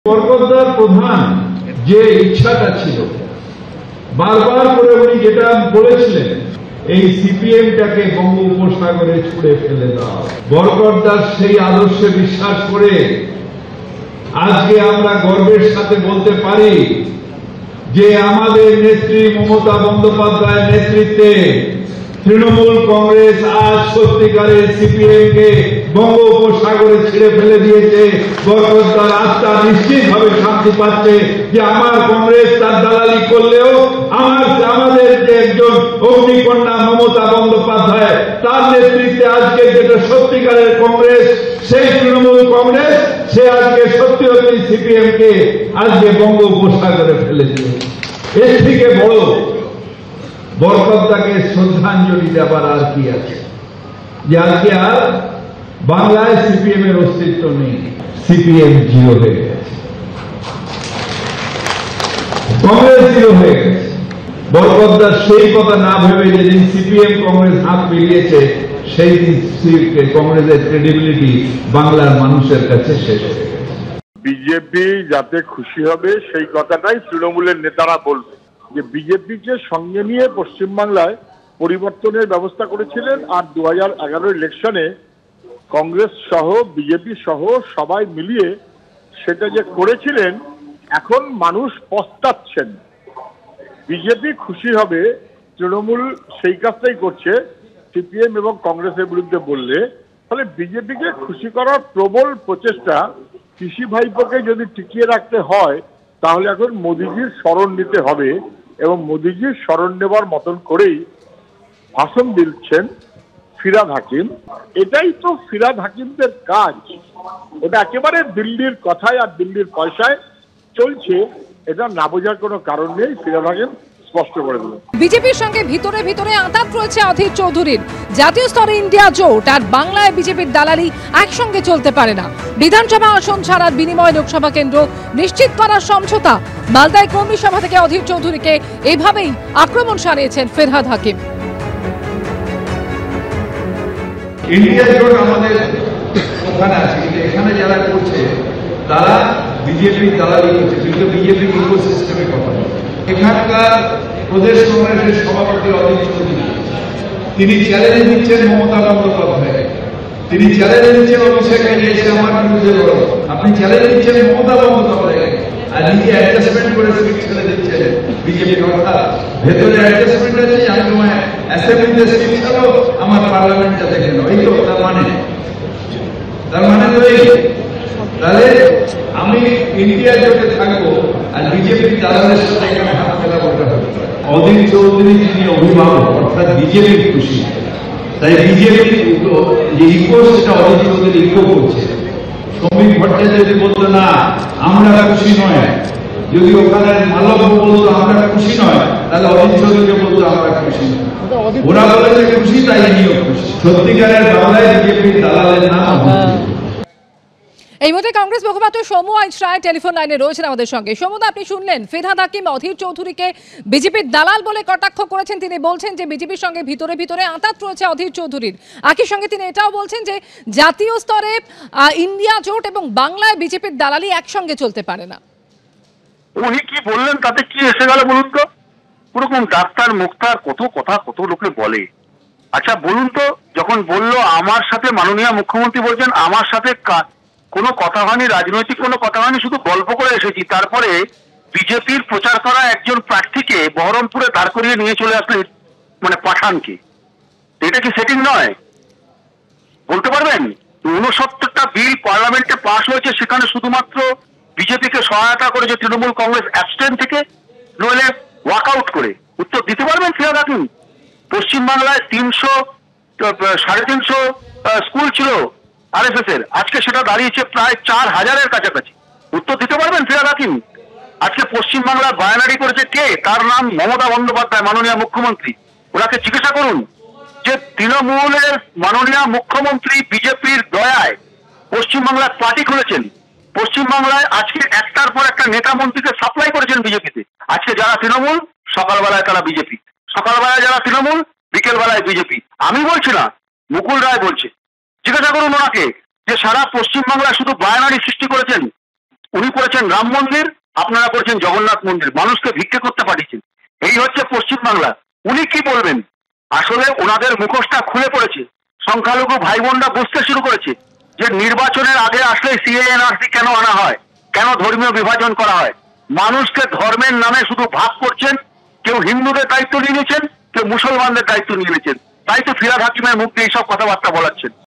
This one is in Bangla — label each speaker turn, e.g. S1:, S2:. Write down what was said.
S1: বরকতদার প্রধান যে ইচ্ছাটা ছিল, বারবার করে উনি যেটা বলেছিলেন, এই সিপিএমটাকে বঙ্গোপসাগরে ছুড়ে ফেলে দাও। বরকতদার সেই আদর্শে বিশ্বাস করে আজকে আমরা গর্বের সাথে বলতে পারি যে আমাদের নেত্রী মমতা বন্দ্যোপাধ্যায়ের নেতৃত্বে তৃণমূল কংগ্রেস আজ সত্যিকারের সিপিএমকে বঙ্গোপসাগরে ছেড়ে ফেলে দিয়েছে। বরকতদার আত্মা নিশ্চিতভাবে শান্তি পাচ্ছে যে আমার কংগ্রেস তার দালালি করলেও আমাদের যে একজন অগ্নিকন্যা মমতা বন্দ্যোপাধ্যায় তার নেতৃত্বে আজকে যেটা সত্যিকারের কংগ্রেস, সেই তৃণমূল কংগ্রেস সে আজকে সত্যি সত্যি সিপিএমকে আজকে বঙ্গোপসাগরে ফেলে দিয়েছে। এর থেকে বড় বরকতদাকে শ্রদ্ধাঞ্জলি দেবার আর কি আছে? যে আজকে আর বাংলায় সিপিএম এর অস্তিত্ব নেই, সিপিএম জিরো হয়ে গেছে, কংগ্রেস জিরো হয়ে গেছে। বরকতদার সেই কথা না ভেবে যেদিন সিপিএম কংগ্রেস হাত মিলিয়েছে সেই দিন কংগ্রেসের ক্রেডিবিলিটি বাংলার মানুষের কাছে শেষ হয়ে গেছে।
S2: বিজেপি যাতে খুশি হবে সেই কথাটাই তৃণমূলের নেতারা বলবে, যে বিজেপিকে সঙ্গে নিয়ে পশ্চিমবাংলায় পরিবর্তনের ব্যবস্থা করেছিলেন, আর 2011 ইলেকশনে কংগ্রেস সহ বিজেপি সহ সবাই মিলিয়ে সেটা যে করেছিলেন, এখন মানুষ পস্তাচ্ছেন। বিজেপি খুশি হবে, তৃণমূল সেই কাজটাই করছে সিপিএম এবং কংগ্রেসের বিরুদ্ধে বললে, তাহলে বিজেপিকে খুশি করার প্রবল প্রচেষ্টা। কৃষি ভাইপোকে যদি টিকিয়ে রাখতে হয় তাহলে এখন মোদিজির স্মরণ নিতে হবে, এবং মোদিজির স্মরণ নেবার মতন করেই ভাষণ দিচ্ছেন ফিরহাদ হাকিম। এটাই তো ফিরহাদ হাকিমদের কাজ, ওটা একেবারে দিল্লির কথায় আর দিল্লির পয়সায় চলছে, এটা না বোঝার কোনো কারণ নেই। ফিরহাদ হাকিম স্পষ্ট করে দিল।
S3: বিজেপির সঙ্গে ভিতরে ভিতরে আঁতাত রয়েছে অধীর চৌধুরীর। জাতীয় স্তরে ইন্ডিয়া জোট আর বাংলায় বিজেপির দালালি একসঙ্গে চলতে পারে না। বিধানসভা আসন ছাড়ার বিনিময়ে লোকসভা কেন্দ্র নিশ্চিত করার সমঝোতা। মালদায় কর্মী সভা থেকে অধীর চৌধুরীকে এভাবেই আক্রমণ সানিয়েছেন ফিরহাদ হাকিম।
S1: ইন্ডিয়া জোট আমাদের ওখানে আছে, কিন্তু এখানে যারা করছে তারা বিজেপির দালালি করছে, কিন্তু বিজেপির ইকোসিস্টেমের কথা। এখানকার প্রদেশ কংগ্রেসের সভাপতি অধীর চৌধুরী তিনি চ্যালেঞ্জ দিচ্ছেন মমতা বন্দ্যোপাধ্যায়, তিনি চ্যালেঞ্জ দিচ্ছেন অভিষেকে এসে আমার বিরুদ্ধে লড়ো। আপনি চ্যালেঞ্জ দিচ্ছেন মমতা বন্দ্যোপাধ্যায় আর নিজে অ্যাডজাস্টমেন্ট করে সিট ছেড়ে দিচ্ছেন বিজেপির। অর্থাৎ ভেতরে অ্যাডজাস্টমেন্ট আছে, আমি তোমায় অ্যাসেম্বলিতে সিট ছাড়ো, আমার পার্লামেন্টটা দেখে নাও। এই তো তার মানে তো এই। তাহলে আমি ইন্ডিয়া জোটে থাকবো আর বিজেপির দালালের সাথে এখানে হাত মেলাবো। অধীর চৌধুরী যিনি অভিভাবক, অর্থাৎ বিজেপির খুশি, তাই বিজেপির যে ইকো সেটা অধীর চৌধুরী ইকো করছে। শ্রমিক ভট্টাচার্য যদি বলতো না আমরা খুশি নয়, যদি ওখানে মালব্য বলতো আমরা খুশি নয়, তাহলে অধীর চৌধুরী বলতো আমরা খুশি নয়। ওরা বলে যে খুশি, তাই নিয়েও খুশি। সত্যিকারের বাংলায় বিজেপির দালালের নাম।
S3: এই মুহূর্তে কংগ্রেস মুখপাত্র সৌম্য আইচ রায় টেলিফোন লাইনে রয়েছেন আমাদের সঙ্গে। সৌম্যদা, আপনি শুনলেন ফিরহাদ হাকিম অধীর চৌধুরীকে বিজেপির দালাল বলে কটাক্ষ করেছেন। তিনি বলছেন যে বিজেপির সঙ্গে ভিতরে ভিতরে আঁতাত রয়েছে অধীর চৌধুরীর। একই সঙ্গে তিনি এটাও বলছেন যে জাতীয় স্তরে ইন্ডিয়া জোট এবং বাংলায় বিজেপির দালালি একসঙ্গে চলতে পারে না।
S2: উনি কি বললেন তাতে কি এসে গেল বলুন তো? ওরকম ডাক্তার মুক্তার কত কথা কত লোকে বলে। আচ্ছা বলুন তো, যখন বললো আমার সাথে মাননীয় মুখ্যমন্ত্রী বলছেন আমার সাথে কোনো কথা হয়নি, রাজনৈতিক কোনো কথা হয়নি, শুধু গল্প করে এসেছি, তারপরে বিজেপির প্রচার করা একজন প্রার্থীকে বহরমপুরে দাঁড় করিয়ে নিয়ে চলে আসলেন, মানে পাঠানকে। এটা কি সেটিং নয়? বলতে পারবেন 69টা বিল পার্লামেন্টে পাশ হয়েছে, সেখানে শুধুমাত্র বিজেপিকে সহায়তা করেছে তৃণমূল কংগ্রেস অ্যাবস্টেন থেকে, নইলে ওয়াকআউট করে। উত্তর দিতে পারবেন ফিরহাদ হাকিম? পশ্চিমবাংলায় 300-350 স্কুল ছিল আরএসএস এর, আজকে সেটা দাঁড়িয়েছে প্রায় 4000-এর কাছাকাছি। উত্তর দিতে পারবেন ফিরহাদ হাকিম? আজকে পশ্চিমবাংলার বায়ানারি করেছে কে? তার নাম মমতা বন্দ্যোপাধ্যায়, মাননীয় মুখ্যমন্ত্রী। ওনাকে জিজ্ঞাসা করুন যে তৃণমূলের মাননীয় মুখ্যমন্ত্রী বিজেপির দয়ায় পশ্চিমবাংলায় পার্টি খুলেছেন। পশ্চিমবাংলায় আজকে একটার পর একটা নেতা মন্ত্রীকে সাপ্লাই করেছেন বিজেপিতে। আজকে যারা তৃণমূল সকালবেলায় তারা বিজেপি, সকালবেলায় যারা তৃণমূল বিকেলবেলায় বিজেপি। আমি বলছি না, মুকুল রায় বলছে। জিজ্ঞাসা করুন ওনাকে যে সারা পশ্চিমবাংলায় শুধু বায়ানারি সৃষ্টি করেছেন
S4: উনি করেছেন রাম মন্দির, আপনারা করেছেন জগন্নাথ মন্দির, মানুষকে ভিক্ষে করতে পাঠিয়েছেন। এই হচ্ছে পশ্চিমবাংলা। উনি কি বলবেন? আসলে ওনাদের মুখোশটা খুলে পড়েছে। সংখ্যালঘু ভাই বোনরা বুঝতে শুরু করেছে যে নির্বাচনের আগে আসলে সিএএনআরসি কেন আনা হয়, কেন ধর্মীয় বিভাজন করা হয়। মানুষকে ধর্মের নামে শুধু ভাগ করছেন। কেউ হিন্দুদের দায়িত্ব নিয়ে নিয়েছেন, কেউ মুসলমানদের দায়িত্ব নিয়ে নিয়েছেন। তাই তো ফিরহাদ হাকিমের মুখ দিয়ে এইসব কথাবার্তা বলাচ্ছেন।